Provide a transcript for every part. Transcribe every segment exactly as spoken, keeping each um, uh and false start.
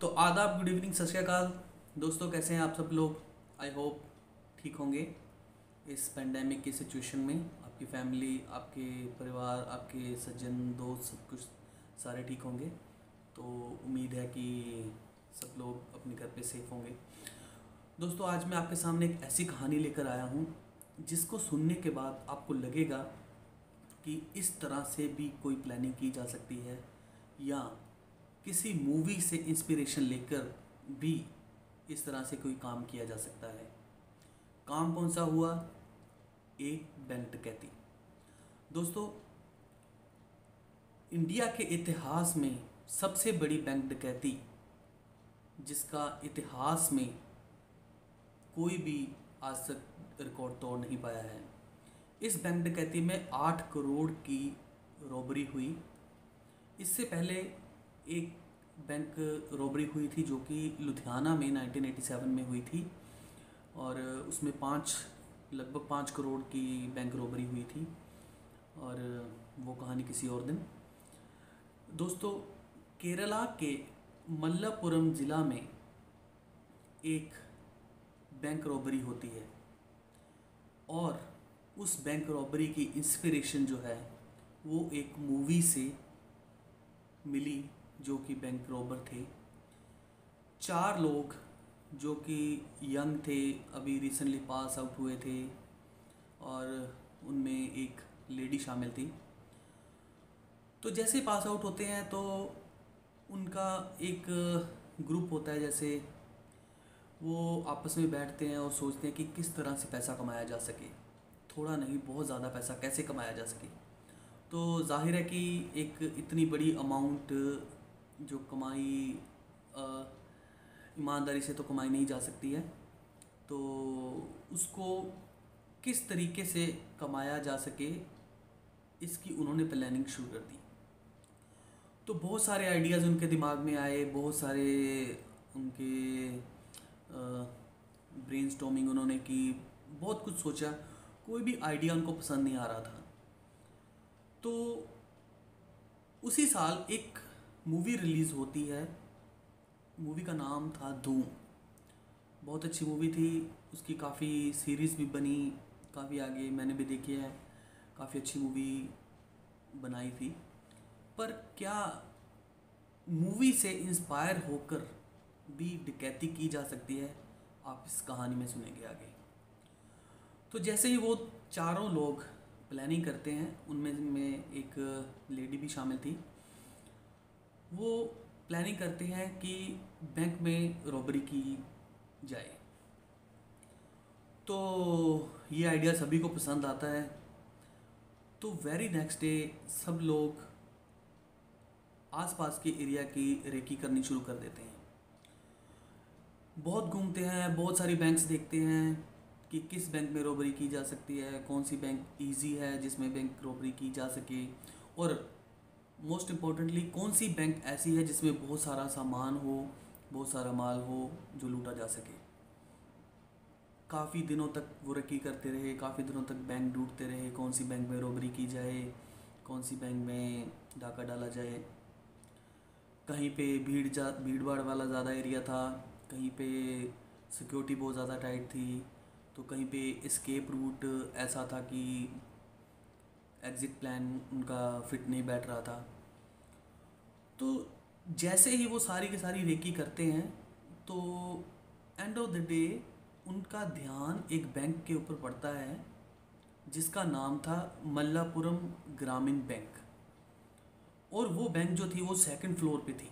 तो आदाब, good evening, सत श्री अकाल। दोस्तों, कैसे हैं आप सब लोग? आई होप ठीक होंगे। इस पेंडेमिक की सिचुएशन में आपकी फैमिली, आपके परिवार, आपके सज्जन दोस्त सब कुछ सारे ठीक होंगे। तो उम्मीद है कि सब लोग अपने घर पे सेफ होंगे। दोस्तों, आज मैं आपके सामने एक ऐसी कहानी लेकर आया हूँ जिसको सुनने के बाद आपको लगेगा कि इस तरह से भी कोई प्लानिंग की जा सकती है, या किसी मूवी से इंस्पिरेशन लेकर भी इस तरह से कोई काम किया जा सकता है। काम कौन सा हुआ? एक बैंक डकैती। दोस्तों, इंडिया के इतिहास में सबसे बड़ी बैंक डकैती, जिसका इतिहास में कोई भी आज तक रिकॉर्ड तोड़ नहीं पाया है। इस बैंक डकैती में आठ करोड़ की रॉबरी हुई। इससे पहले एक बैंक रॉबरी हुई थी जो कि लुधियाना में नाइनटीन एटी सेवन में हुई थी, और उसमें पाँच लगभग पाँच करोड़ की बैंक रॉबरी हुई थी, और वो कहानी किसी और दिन। दोस्तों, केरला के मल्लापुरम ज़िला में एक बैंक रॉबरी होती है, और उस बैंक रॉबरी की इंस्पिरेशन जो है वो एक मूवी से मिली, जो कि बैंक रॉबर थे। चार लोग जो कि यंग थे, अभी रिसेंटली पास आउट हुए थे, और उनमें एक लेडी शामिल थी। तो जैसे पास आउट होते हैं तो उनका एक ग्रुप होता है, जैसे वो आपस में बैठते हैं और सोचते हैं कि किस तरह से पैसा कमाया जा सके, थोड़ा नहीं बहुत ज़्यादा पैसा कैसे कमाया जा सके। तो जाहिर है कि एक इतनी बड़ी अमाउंट जो कमाई ईमानदारी से तो कमाई नहीं जा सकती है, तो उसको किस तरीके से कमाया जा सके इसकी उन्होंने प्लानिंग शुरू कर दी। तो बहुत सारे आइडियाज़ उनके दिमाग में आए, बहुत सारे उनके ब्रेनस्टॉर्मिंग उन्होंने की, बहुत कुछ सोचा, कोई भी आइडिया उनको पसंद नहीं आ रहा था। तो उसी साल एक मूवी रिलीज़ होती है। मूवी का नाम था धूम। बहुत अच्छी मूवी थी, उसकी काफ़ी सीरीज़ भी बनी, काफ़ी आगे मैंने भी देखी है, काफ़ी अच्छी मूवी बनाई थी। पर क्या मूवी से इंस्पायर होकर भी डकैती की जा सकती है? आप इस कहानी में सुनेंगे आगे। तो जैसे ही वो चारों लोग प्लानिंग करते हैं, उनमें में एक लेडी भी शामिल थी, वो प्लानिंग करते हैं कि बैंक में रॉबरी की जाए। तो ये आइडिया सभी को पसंद आता है। तो वेरी नेक्स्ट डे सब लोग आसपास के एरिया की रेकी करनी शुरू कर देते हैं। बहुत घूमते हैं, बहुत सारी बैंक्स देखते हैं कि किस बैंक में रॉबरी की जा सकती है, कौन सी बैंक इजी है जिसमें बैंक रॉबरी की जा सके, और मोस्ट इम्पोर्टेंटली कौन सी बैंक ऐसी है जिसमें बहुत सारा सामान हो, बहुत सारा माल हो जो लूटा जा सके। काफ़ी दिनों तक वो रेकी करते रहे, काफ़ी दिनों तक बैंक ढूंढते रहे, कौन सी बैंक में रॉबरी की जाए, कौन सी बैंक में डाका डाला जाए। कहीं पे भीड़ जा भीड़ भाड़ वाला ज़्यादा एरिया था, कहीं पे सिक्योरिटी बहुत ज़्यादा टाइट थी, तो कहीं पे एस्केप रूट ऐसा था कि एग्ज़िट प्लान उनका फिट नहीं बैठ रहा था। तो जैसे ही वो सारी की सारी रेकी करते हैं, तो एंड ऑफ द डे उनका ध्यान एक बैंक के ऊपर पड़ता है जिसका नाम था मल्लापुरम ग्रामीण बैंक। और वो बैंक जो थी वो सेकंड फ्लोर पे थी।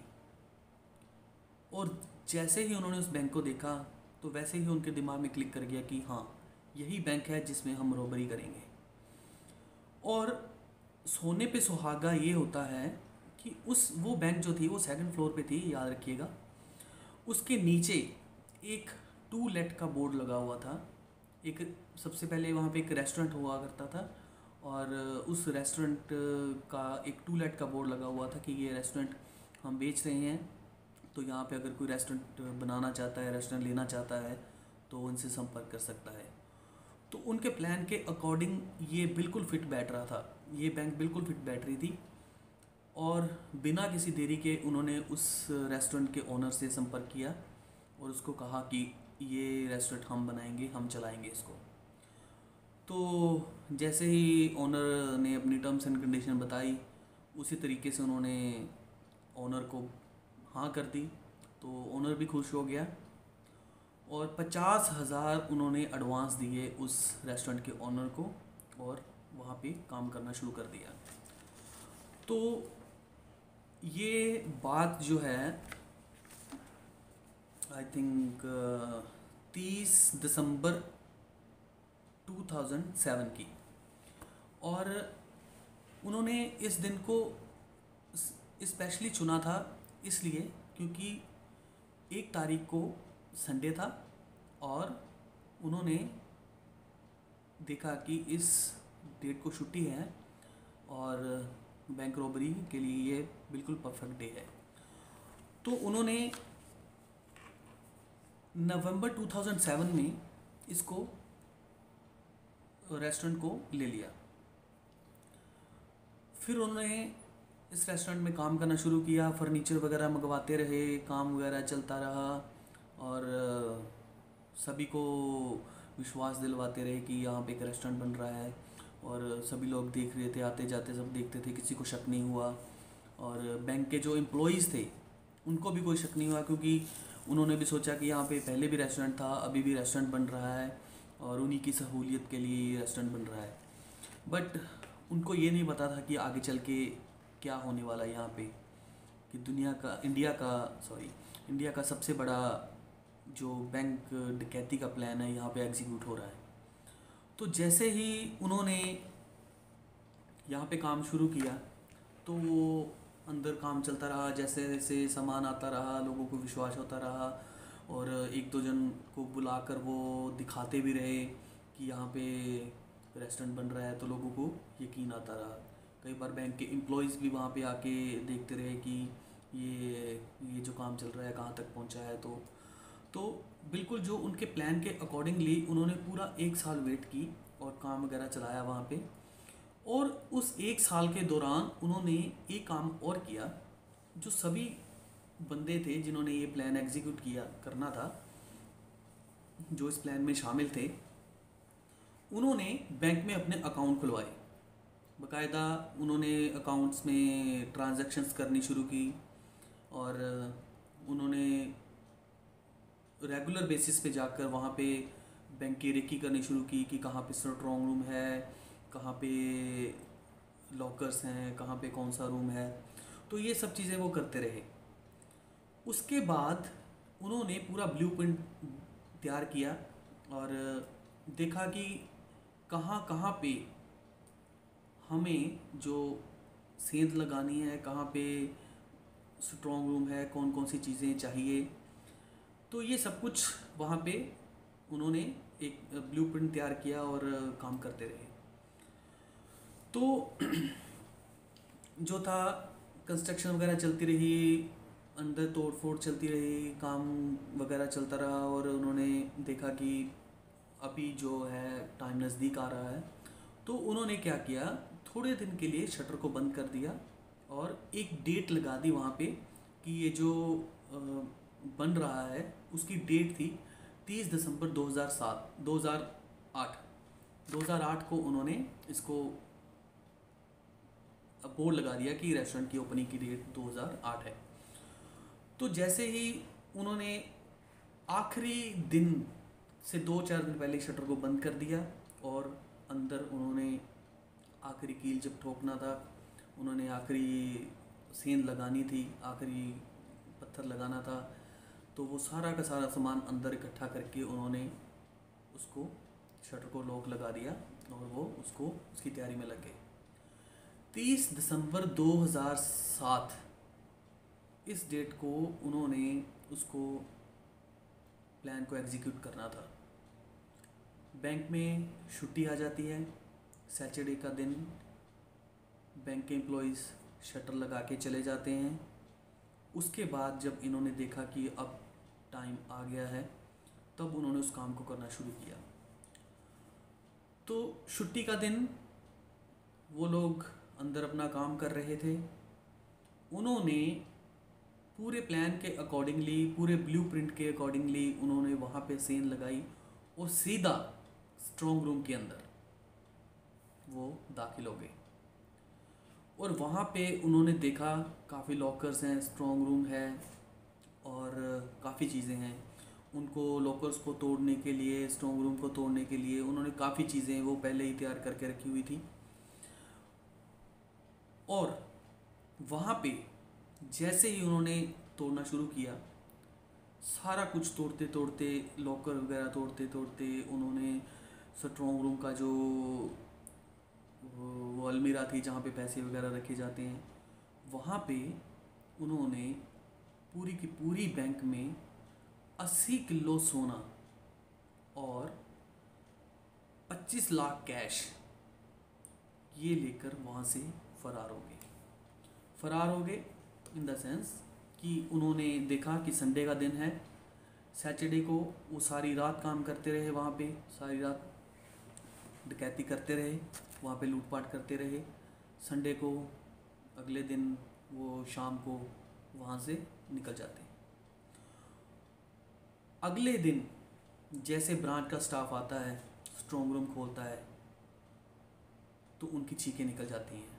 और जैसे ही उन्होंने उस बैंक को देखा, तो वैसे ही उनके दिमाग में क्लिक कर गया कि हाँ, यही बैंक है जिसमें हम रॉबरी करेंगे। और सोने पे सुहागा ये होता है कि उस वो बैंक जो थी वो सेकंड फ्लोर पे थी, याद रखिएगा। उसके नीचे एक टू लेट का बोर्ड लगा हुआ था। एक सबसे पहले वहाँ पे एक रेस्टोरेंट हुआ करता था, और उस रेस्टोरेंट का एक टू लेट का बोर्ड लगा हुआ था कि ये रेस्टोरेंट हम बेच रहे हैं, तो यहाँ पे अगर कोई रेस्टोरेंट बनाना चाहता है, रेस्टोरेंट लेना चाहता है, तो उनसे संपर्क कर सकता है। तो उनके प्लान के अकॉर्डिंग ये बिल्कुल फिट बैठ रहा था, ये बैंक बिल्कुल फिट बैठ रही थी। और बिना किसी देरी के उन्होंने उस रेस्टोरेंट के ओनर से संपर्क किया और उसको कहा कि ये रेस्टोरेंट हम बनाएंगे, हम चलाएंगे इसको। तो जैसे ही ओनर ने अपनी टर्म्स एंड कंडीशन बताई, उसी तरीके से उन्होंने ओनर को हाँ कर दी। तो ओनर भी खुश हो गया और पचास हज़ार उन्होंने एडवांस दिए उस रेस्टोरेंट के ओनर को और वहाँ पे काम करना शुरू कर दिया। तो ये बात जो है आई थिंक तीस दिसंबर दो हज़ार सात की, और उन्होंने इस दिन को स्पेशली चुना था इसलिए क्योंकि एक तारीख को संडे था और उन्होंने देखा कि इस डेट को छुट्टी है और बैंक रॉबरी के लिए ये बिल्कुल परफेक्ट डे है। तो उन्होंने नवंबर दो हज़ार सात में इसको रेस्टोरेंट को ले लिया। फिर उन्होंने इस रेस्टोरेंट में काम करना शुरू किया, फर्नीचर वगैरह मंगवाते रहे, काम वगैरह चलता रहा और सभी को विश्वास दिलवाते रहे कि यहाँ पे एक रेस्टोरेंट बन रहा है और सभी लोग देख रहे थे, आते जाते सब देखते थे, किसी को शक नहीं हुआ। और बैंक के जो एम्प्लॉयज़ थे उनको भी कोई शक नहीं हुआ क्योंकि उन्होंने भी सोचा कि यहाँ पे पहले भी रेस्टोरेंट था, अभी भी रेस्टोरेंट बन रहा है और उन्हीं की सहूलियत के लिए ये रेस्टोरेंट बन रहा है। बट उनको ये नहीं पता था कि आगे चल के क्या होने वाला है यहाँ पे, कि दुनिया का इंडिया का सॉरी इंडिया का सबसे बड़ा जो बैंक डकैती का प्लान है यहाँ पे एग्जीक्यूट हो रहा है। तो जैसे ही उन्होंने यहाँ पे काम शुरू किया तो वो अंदर काम चलता रहा, जैसे जैसे सामान आता रहा, लोगों को विश्वास होता रहा और एक दो जन को बुलाकर वो दिखाते भी रहे कि यहाँ पे रेस्टोरेंट बन रहा है, तो लोगों को यकीन आता रहा। कई बार बैंक के एम्प्लॉयज़ भी वहाँ पे आके देखते रहे कि ये ये जो काम चल रहा है कहाँ तक पहुँचा है। तो तो बिल्कुल जो उनके प्लान के अकॉर्डिंगली उन्होंने पूरा एक साल वेट की और काम वगैरह चलाया वहाँ पे। और उस एक साल के दौरान उन्होंने एक काम और किया, जो सभी बंदे थे जिन्होंने ये प्लान एग्जीक्यूट किया करना था, जो इस प्लान में शामिल थे, उन्होंने बैंक में अपने अकाउंट खुलवाए। बाकायदा उन्होंने अकाउंट्स में ट्रांजैक्शंस करनी शुरू की और उन्होंने रेगुलर बेसिस पे जाकर वहाँ पे बैंक की रेकी करनी शुरू की कि कहाँ पे स्ट्रॉन्ग रूम है, कहाँ पे लॉकर्स हैं, कहाँ पे कौन सा रूम है। तो ये सब चीज़ें वो करते रहे। उसके बाद उन्होंने पूरा ब्लूप्रिंट तैयार किया और देखा कि कहाँ कहाँ पे हमें जो सेंध लगानी है, कहाँ पे स्ट्रॉन्ग रूम है, कौन कौन सी चीज़ें चाहिए। तो ये सब कुछ वहाँ पे उन्होंने एक ब्लूप्रिंट तैयार किया और काम करते रहे। तो जो था कंस्ट्रक्शन वगैरह चलती रही, अंदर तोड़ फोड़ चलती रही, काम वगैरह चलता रहा और उन्होंने देखा कि अभी जो है टाइम नज़दीक आ रहा है। तो उन्होंने क्या किया, थोड़े दिन के लिए शटर को बंद कर दिया और एक डेट लगा दी वहाँ पे कि ये जो बन रहा है उसकी डेट थी तीस दिसंबर दो हज़ार सात दो हज़ार आठ दो हज़ार आठ को उन्होंने इसको बोर्ड लगा दिया कि रेस्टोरेंट की ओपनिंग की डेट दो हज़ार आठ है। तो जैसे ही उन्होंने आखिरी दिन से दो चार दिन पहले शटर को बंद कर दिया और अंदर उन्होंने आखिरी कील जब ठोकना था, उन्होंने आखिरी सेंध लगानी थी, आखिरी पत्थर लगाना था, तो वो सारा का सारा सामान अंदर इकट्ठा करके उन्होंने उसको शटर को लॉक लगा दिया और वो उसको उसकी तैयारी में लग गए। तीस दिसंबर दो हज़ार सात इस डेट को उन्होंने उसको प्लान को एग्जीक्यूट करना था। बैंक में छुट्टी आ जाती है, सैटरडे का दिन बैंक के एम्प्लॉयज़ शटर लगा के चले जाते हैं। उसके बाद जब इन्होंने देखा कि अब टाइम आ गया है, तब उन्होंने उस काम को करना शुरू किया। तो छुट्टी का दिन वो लोग अंदर अपना काम कर रहे थे उन्होंने पूरे प्लान के अकॉर्डिंगली, पूरे ब्लूप्रिंट के अकॉर्डिंगली उन्होंने वहाँ पे सेन लगाई और सीधा स्ट्रॉन्ग रूम के अंदर वो दाखिल हो गए। और वहाँ पे उन्होंने देखा काफ़ी लॉकर्स हैं, स्ट्रॉन्ग रूम है और काफ़ी चीज़ें हैं। उनको लॉकर्स को तोड़ने के लिए, स्ट्रॉन्ग रूम को तोड़ने के लिए उन्होंने काफ़ी चीज़ें वो पहले ही तैयार करके रखी हुई थी। और वहाँ पे जैसे ही उन्होंने तोड़ना शुरू किया, सारा कुछ तोड़ते तोड़ते, लॉकर वगैरह तोड़ते तोड़ते उन्होंने स्ट्रॉन्ग रूम का जो वो अलमीरा थी जहाँ पे पैसे वगैरह रखे जाते हैं, वहाँ पे उन्होंने पूरी की पूरी बैंक में अस्सी किलो सोना और पच्चीस लाख कैश ये लेकर वहाँ से फरार हो गए। फरार हो गए इन द सेंस कि उन्होंने देखा कि संडे का दिन है, सैटरडे को वो सारी रात काम करते रहे, वहाँ पे सारी रात डकैती करते रहे, वहाँ पे लूटपाट करते रहे। संडे को अगले दिन वो शाम को वहाँ से निकल जाते। अगले दिन जैसे ब्रांच का स्टाफ आता है, स्ट्रॉन्ग रूम खोलता है, तो उनकी चीखें निकल जाती हैं।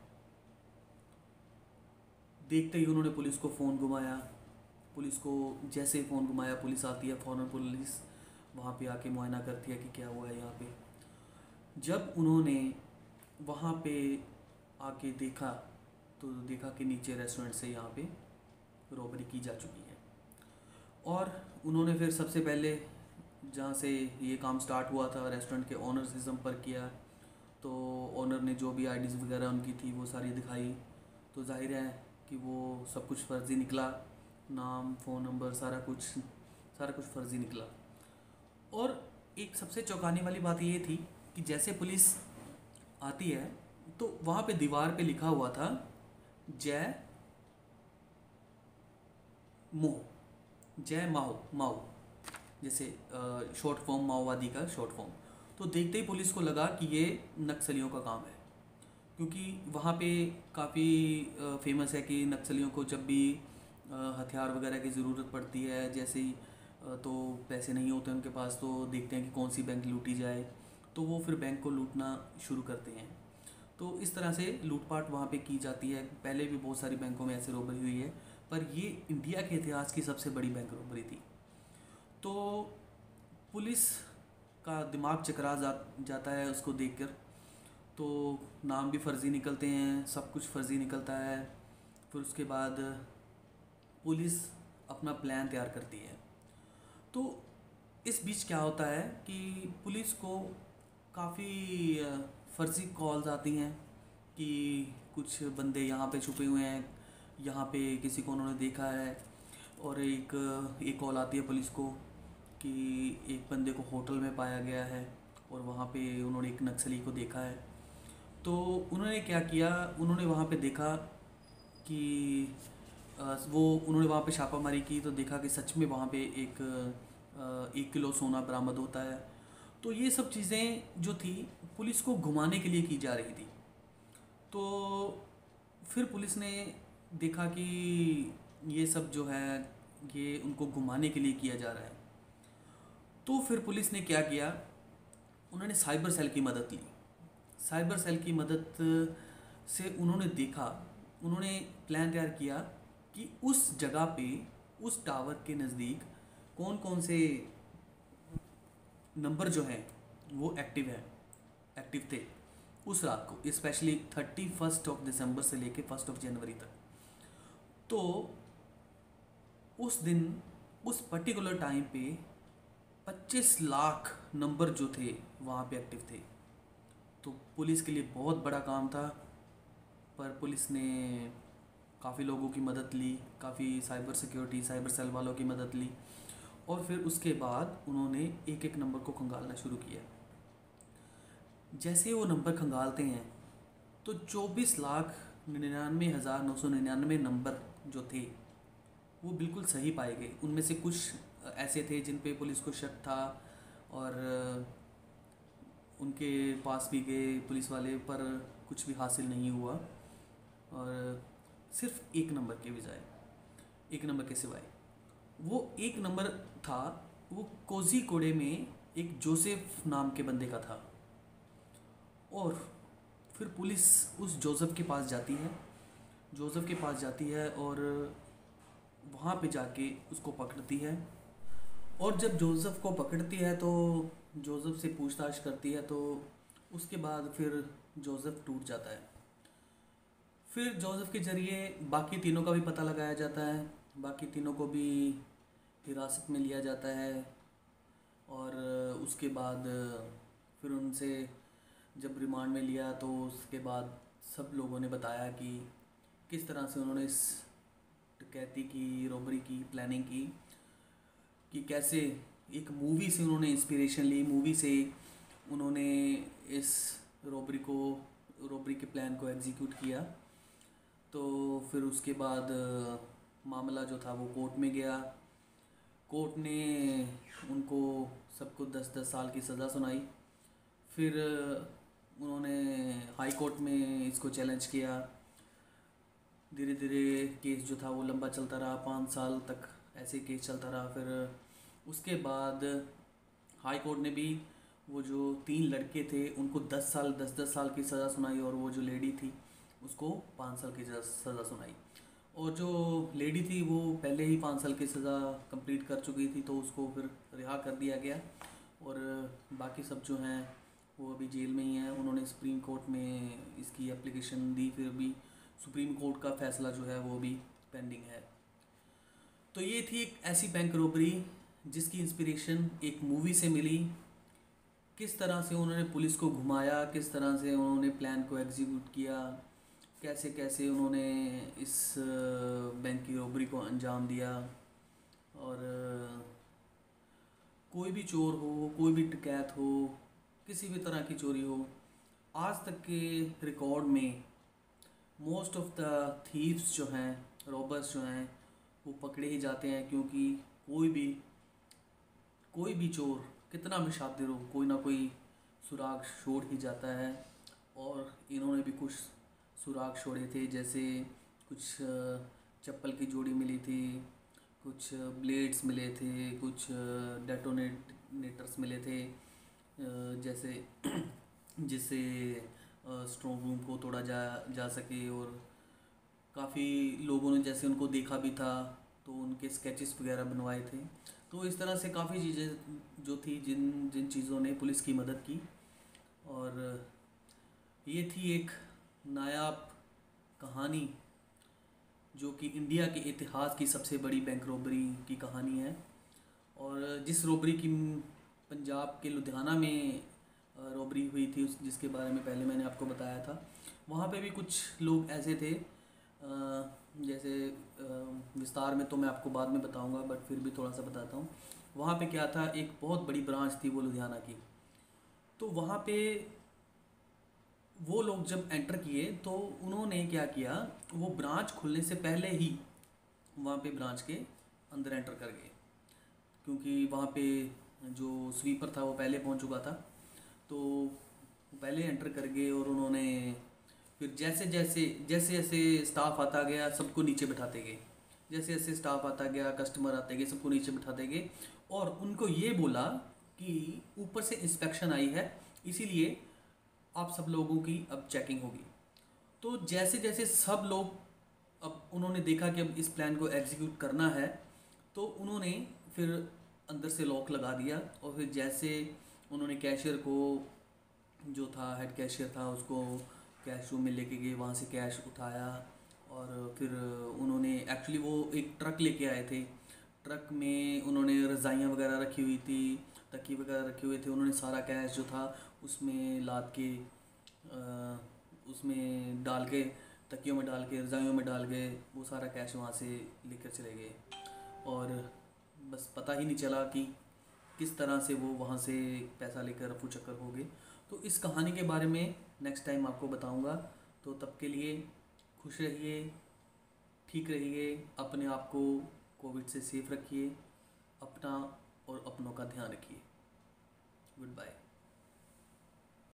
देखते ही उन्होंने पुलिस को फ़ोन घुमाया। पुलिस को जैसे ही फ़ोन घुमाया, पुलिस आती है, फ़ौरन पुलिस वहाँ पे आके मुआयना करती है कि क्या हुआ है यहाँ पे। जब उन्होंने वहाँ पे आके देखा तो देखा कि नीचे रेस्टोरेंट से यहाँ पे रॉबरी की जा चुकी है। और उन्होंने फिर सबसे पहले जहाँ से ये काम स्टार्ट हुआ था, रेस्टोरेंट के ओनर से संपर्क किया। तो ओनर ने जो भी आईडीज़ वगैरह उनकी थी वो सारी दिखाई। तो जाहिर है कि वो सब कुछ फ़र्ज़ी निकला, नाम, फ़ोन नंबर, सारा कुछ सारा कुछ फ़र्ज़ी निकला। और एक सबसे चौंकाने वाली बात ये थी कि जैसे पुलिस आती है तो वहाँ पे दीवार पे लिखा हुआ था जय मोह, जय माओ माओ, जैसे शॉर्ट फॉर्म, माओवादी का शॉर्ट फॉर्म। तो देखते ही पुलिस को लगा कि ये नक्सलियों का काम है, क्योंकि वहाँ पे काफ़ी फेमस है कि नक्सलियों को जब भी हथियार वगैरह की ज़रूरत पड़ती है, जैसे ही तो पैसे नहीं होते उनके पास, तो देखते हैं कि कौन सी बैंक लूटी जाए, तो वो फिर बैंक को लूटना शुरू करते हैं। तो इस तरह से लूटपाट वहाँ पे की जाती है। पहले भी बहुत सारी बैंकों में ऐसे रॉबरी हुई है, पर ये इंडिया के इतिहास की सबसे बड़ी बैंक रॉबरी थी। तो पुलिस का दिमाग चकरा जा, जाता है उसको देखकर। तो नाम भी फ़र्ज़ी निकलते हैं, सब कुछ फ़र्ज़ी निकलता है। फिर उसके बाद पुलिस अपना प्लान तैयार करती है। तो इस बीच क्या होता है कि पुलिस को काफ़ी फ़र्ज़ी कॉल्स आती हैं कि कुछ बंदे यहाँ पे छुपे हुए हैं, यहाँ पे किसी को उन्होंने देखा है। और एक एक कॉल आती है पुलिस को कि एक बंदे को होटल में पाया गया है और वहाँ पे उन्होंने एक नक्सली को देखा है। तो उन्होंने क्या किया, उन्होंने वहाँ पे देखा कि वो उन्होंने वहाँ पे छापामारी की, तो देखा कि सच में वहाँ पे एक एक किलो सोना बरामद होता है। तो ये सब चीज़ें जो थी पुलिस को घुमाने के लिए की जा रही थी। तो फिर पुलिस ने देखा कि ये सब जो है ये उनको घुमाने के लिए किया जा रहा है। तो फिर पुलिस ने क्या किया, उन्होंने साइबर सेल की मदद ली। साइबर सेल की मदद से उन्होंने देखा, उन्होंने प्लान तैयार किया कि उस जगह पे, उस टावर के नज़दीक कौन कौन से नंबर जो हैं वो एक्टिव है एक्टिव थे उस रात को, specially thirty first of December से लेके फर्स्ट ऑफ जनवरी तक। तो उस दिन, उस पर्टिकुलर टाइम पे पच्चीस लाख नंबर जो थे वहाँ पे एक्टिव थे। तो पुलिस के लिए बहुत बड़ा काम था, पर पुलिस ने काफ़ी लोगों की मदद ली, काफ़ी साइबर सिक्योरिटी, साइबर सेल वालों की मदद ली। और फिर उसके बाद उन्होंने एक एक नंबर को खंगालना शुरू किया। जैसे वो नंबर खंगालते हैं तो चौबीस लाख निन्यानवे हज़ार नौ सौ निन्यानवे नंबर जो थे वो बिल्कुल सही पाए गए। उनमें से कुछ ऐसे थे जिन पे पुलिस को शक था और उनके पास भी गए पुलिस वाले, पर कुछ भी हासिल नहीं हुआ। और सिर्फ एक नंबर के बजाय, एक नंबर के सिवाय। वो एक नंबर था, वो कोझीकोडे में एक जोसेफ नाम के बंदे का था। और फिर पुलिस उस जोसेफ के पास जाती है, जोसेफ के पास जाती है और वहाँ पे जाके उसको पकड़ती है। और जब जोसेफ को पकड़ती है तो जोसेफ से पूछताछ करती है, तो उसके बाद फिर जोसेफ टूट जाता है। फिर जोसेफ के ज़रिए बाकी तीनों का भी पता लगाया जाता है, बाकी तीनों को भी हिरासत में लिया जाता है। और उसके बाद फिर उनसे जब रिमांड में लिया तो उसके बाद सब लोगों ने बताया कि किस तरह से उन्होंने इस डकैती की, रॉबरी की प्लानिंग की, कि कैसे एक मूवी से उन्होंने इंस्पिरेशन ली, मूवी से उन्होंने इस रॉबरी को रॉबरी के प्लान को एग्जीक्यूट किया। तो फिर उसके बाद मामला जो था वो कोर्ट में गया। कोर्ट ने उनको सबको दस दस साल की सज़ा सुनाई। फिर उन्होंने हाई कोर्ट में इसको चैलेंज किया। धीरे धीरे केस जो था वो लंबा चलता रहा, पाँच साल तक ऐसे केस चलता रहा। फिर उसके बाद हाई कोर्ट ने भी वो जो तीन लड़के थे उनको दस साल दस दस साल की सज़ा सुनाई, और वो जो लेडी थी उसको पाँच साल की सज़ा सुनाई। और जो लेडी थी वो पहले ही पाँच साल की सज़ा कंप्लीट कर चुकी थी, तो उसको फिर रिहा कर दिया गया। और बाकी सब जो हैं वो अभी जेल में ही हैं। उन्होंने सुप्रीम कोर्ट में इसकी एप्लीकेशन दी, फिर भी सुप्रीम कोर्ट का फैसला जो है वो भी पेंडिंग है। तो ये थी एक ऐसी बैंक रॉबरी जिसकी इंस्पिरेशन एक मूवी से मिली। किस तरह से उन्होंने पुलिस को घुमाया, किस तरह से उन्होंने प्लान को एग्जीक्यूट किया, कैसे कैसे उन्होंने इस बैंक की रॉबरी को अंजाम दिया। और कोई भी चोर हो, कोई भी डकैत हो, किसी भी तरह की चोरी हो, आज तक के रिकॉर्ड में मोस्ट ऑफ द थीव्स जो हैं, रॉबर्स जो हैं, वो पकड़े ही जाते हैं। क्योंकि कोई भी कोई भी चोर कितना भी शातिर हो, कोई ना कोई सुराग छोड़ ही जाता है। और इन्होंने भी कुछ सुराग छोड़े थे, जैसे कुछ चप्पल की जोड़ी मिली थी, कुछ ब्लेड्स मिले थे, कुछ डेटोनेटर्स मिले थे, जैसे जिससे स्ट्रॉन्ग रूम को तोड़ा जा जा सके। और काफ़ी लोगों ने जैसे उनको देखा भी था तो उनके स्केचेस वगैरह बनवाए थे। तो इस तरह से काफ़ी चीज़ें जो थी, जिन जिन चीज़ों ने पुलिस की मदद की। और ये थी एक नायाब कहानी जो कि इंडिया के इतिहास की सबसे बड़ी बैंक रॉबरी की कहानी है। और जिस रॉबरी की पंजाब के लुधियाना में रॉबरी हुई थी, उस जिसके बारे में पहले मैंने आपको बताया था, वहाँ पे भी कुछ लोग ऐसे थे, जैसे विस्तार में तो मैं आपको बाद में बताऊंगा, बट फिर भी थोड़ा सा बताता हूँ। वहाँ पे क्या था, एक बहुत बड़ी ब्रांच थी वो लुधियाना की। तो वहाँ पे वो लोग जब एंटर किए तो उन्होंने क्या किया, वो ब्रांच खुलने से पहले ही वहाँ पे ब्रांच के अंदर एंटर कर गए। क्योंकि वहाँ पे जो स्वीपर था वो पहले पहुँच चुका था, तो पहले एंटर कर गए। और उन्होंने फिर जैसे जैसे जैसे जैसे स्टाफ आता गया सबको नीचे बिठाते गए, जैसे जैसे स्टाफ आता गया, कस्टमर आते गए, सबको नीचे बिठाते गए। और उनको ये बोला कि ऊपर से इंस्पेक्शन आई है, इसीलिए आप सब लोगों की अब चेकिंग होगी। तो जैसे जैसे सब लोग, अब उन्होंने देखा कि अब इस प्लान को एग्जीक्यूट करना है, तो उन्होंने फिर अंदर से लॉक लगा दिया। और फिर जैसे उन्होंने कैशियर को, जो था हेड कैशियर था, उसको कैश रूम में लेके गए, वहाँ से कैश उठाया। और फिर उन्होंने एक्चुअली वो एक ट्रक लेके आए थे, ट्रक में उन्होंने रज़ाइयाँ वगैरह रखी हुई थी, तकिए वगैरह रखे हुए थे। उन्होंने सारा कैश जो था उसमें लाद के, उसमें डाल के, तकियों में डाल के, रज़ाइयों में डाल के वो सारा कैश वहाँ से लेकर चले गए। और बस पता ही नहीं चला कि किस तरह से वो वहाँ से पैसा लेकर रफू चक्कर हो गए। तो इस कहानी के बारे में नेक्स्ट टाइम आपको बताऊँगा। तो तब के लिए खुश रहिए, ठीक रहिए, अपने आप को कोविड से सेफ रखिए, अपना और अपनों का ध्यान रखिए। Good bye.